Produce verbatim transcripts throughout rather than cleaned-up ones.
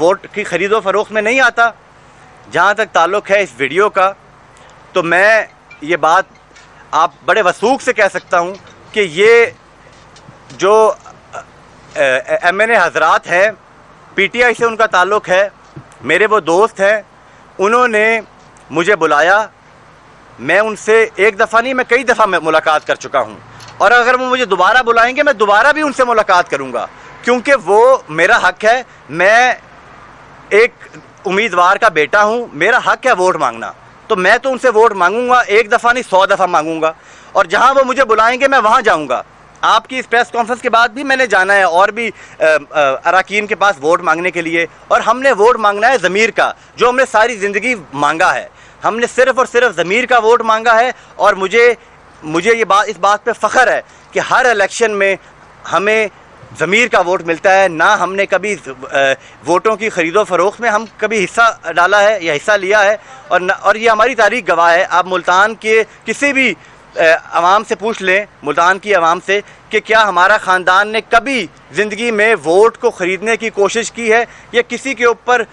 Vote की ख़रीदो फ़रोख्त में नहीं आता। जहाँ तक ताल्लुक़ है इस वीडियो का, तो मैं ये बात आप बड़े वसूख से कह सकता हूँ कि ये जो एम एन ए हज़रात हैं, पी टी आई से उनका ताल्लुक़ है, मेरे वो दोस्त हैं, उन्होंने मुझे बुलाया। मैं उनसे एक दफ़ा नहीं, मैं कई दफ़ा मैं मुलाकात कर चुका हूँ, और अगर वो मुझे दोबारा बुलाएंगे मैं दोबारा भी उनसे मुलाकात करूँगा, क्योंकि वो मेरा हक़ है। मैं एक उम्मीदवार का बेटा हूँ, मेरा हक़ है वोट मांगना, तो मैं तो उनसे वोट मांगूंगा, एक दफ़ा नहीं सौ दफ़ा मांगूंगा, और जहाँ वो मुझे बुलाएंगे मैं वहाँ जाऊँगा। आपकी इस प्रेस कॉन्फ्रेंस के बाद भी मैंने जाना है और भी अरकान के पास वोट मांगने के लिए, और हमने वोट मांगना है ज़मीर का, जो हमने सारी ज़िंदगी मांगा है। हमने सिर्फ़ और सिर्फ ज़मीर का वोट मांगा है, और मुझे मुझे ये बात इस बात पे फ़ख्र है कि हर इलेक्शन में हमें ज़मीर का वोट मिलता है। ना हमने कभी वोटों की ख़रीदो फ़रोख्त में हम कभी हिस्सा डाला है या हिस्सा लिया है, और न, और ये हमारी तारीख़ गवाह है। आप मुल्तान के किसी भी आवाम से पूछ लें, मुल्तान की आवाम से, कि क्या हमारा ख़ानदान ने कभी ज़िंदगी में वोट को ख़रीदने की कोशिश की है, या किसी के ऊपर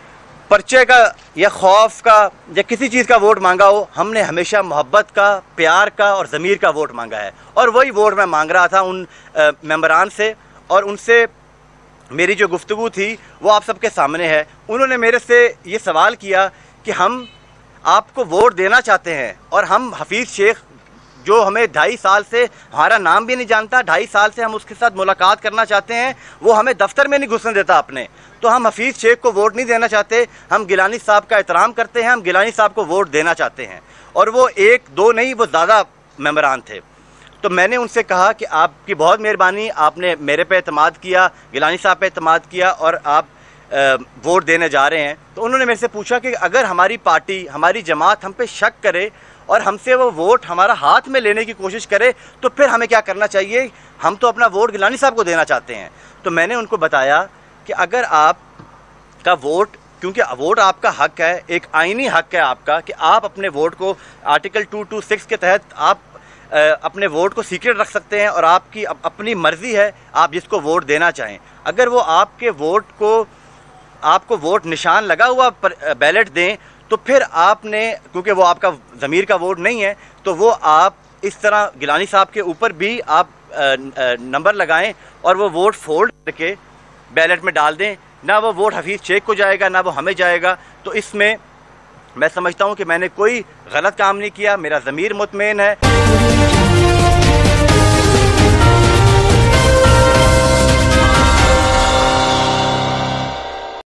पर्चे का या खौफ का या किसी चीज़ का वोट मांगा हो। हमने हमेशा मोहब्बत का, प्यार का और ज़मीर का वोट मांगा है, और वही वोट मैं मांग रहा था उन मेंबरान से, और उनसे मेरी जो गुफ्तगू थी वो आप सबके सामने है। उन्होंने मेरे से ये सवाल किया कि हम आपको वोट देना चाहते हैं, और हम हफीज़ शेख, जो हमें ढाई साल से हमारा नाम भी नहीं जानता, ढाई साल से हम उसके साथ मुलाकात करना चाहते हैं, वो हमें दफ्तर में नहीं घुसने देता अपने, तो हम हफीज़ शेख को वोट नहीं देना चाहते। हम गिलानी साहब का एहतराम करते हैं, हम गिलानी साहब को वोट देना चाहते हैं। और वो एक दो नहीं, वो ज़्यादा मेंबरान थे। तो मैंने उनसे कहा कि आपकी बहुत मेहरबानी, आपने मेरे पे एतमाद किया, गिलानी साहब पे एतमाद किया, और आप आ, वोट देने जा रहे हैं। तो उन्होंने मेरे से पूछा कि अगर हमारी पार्टी, हमारी जमात हम पे शक करे और हमसे वो वोट हमारा हाथ में लेने की कोशिश करे, तो फिर हमें क्या करना चाहिए? हम तो अपना वोट गिलानी साहब को देना चाहते हैं। तो मैंने उनको बताया कि अगर आप का वोट, क्योंकि वोट आपका हक़ है, एक आइनी हक़ है आपका, कि आप अपने वोट को आर्टिकल टू टू सिक्स के तहत आप अपने वोट को सीक्रेट रख सकते हैं, और आपकी अपनी मर्ज़ी है आप जिसको वोट देना चाहें। अगर वो आपके वोट को, आपको वोट निशान लगा हुआ बैलेट दें, तो फिर आपने, क्योंकि वो आपका ज़मीर का वोट नहीं है, तो वो आप इस तरह गिलानी साहब के ऊपर भी आप नंबर लगाएं और वो वोट फोल्ड करके बैलेट में डाल दें। ना वो वोट हफीज़ शेख को जाएगा, ना वो हमें जाएगा। तो इसमें मैं समझता हूँ कि मैंने कोई गलत काम नहीं किया, मेरा ज़मीर मुतमईन है।